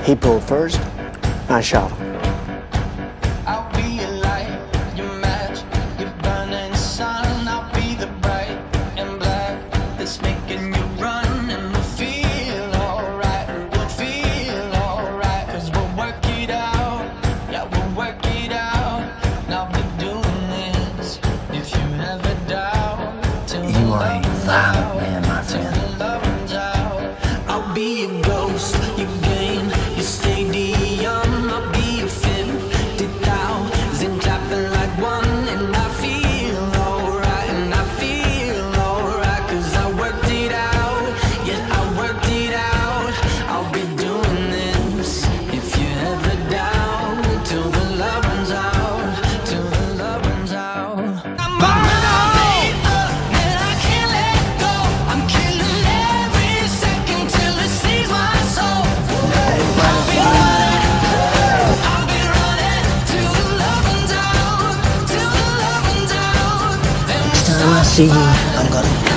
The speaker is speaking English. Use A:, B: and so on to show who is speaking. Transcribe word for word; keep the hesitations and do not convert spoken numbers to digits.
A: He pulled first, I shot him.
B: I'll be your light, your match, your burning sun. I'll be the bright and black that's making you run, and we'll feel alright, we'll feel alright, cause we'll work it out, yeah, we'll work it out. And I'll be doing this if you ever doubt. Till
C: You are a violent man, my friend.
B: the love runs out. I'll be your ghost, your game, your stadium. I'll be your fifty thousand clapping like one. And I feel alright, and I feel alright, cause I worked it out, yeah, I worked it out. I'll be doing this if you ever doubt, till the love runs out, till the love runs out. I'm burning up, and I can't let go. I'm killing every second till it sees my soul. I'll be running, I'll be running till the love runs out, till the love runs out. Then we'll
C: Next time I see you, I'm gonna